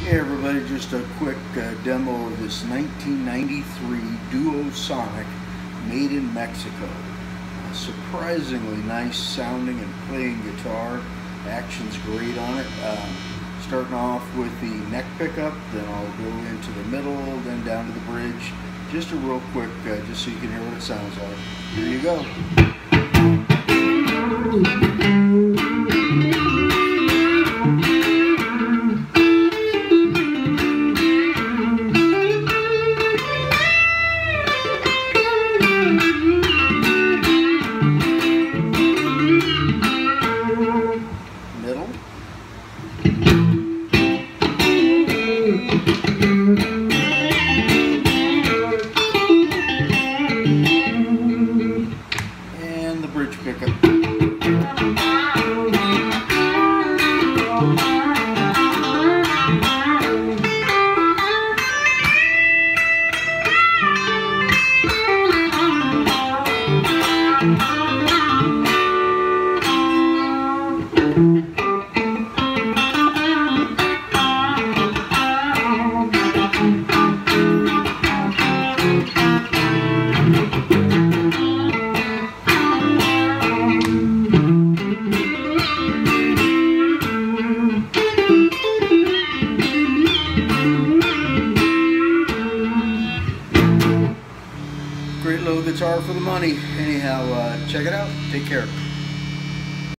Hey everybody, just a quick demo of this 1993 Duo Sonic made in Mexico. Surprisingly nice sounding and playing guitar. Action's great on it. Starting off with the neck pickup, then I'll go into the middle, then down to the bridge. Just a real quick, just so you can hear what it sounds like. Here you go. Middle. And the bridge pickup. Great little guitar for the money. Anyhow, check it out. Take care.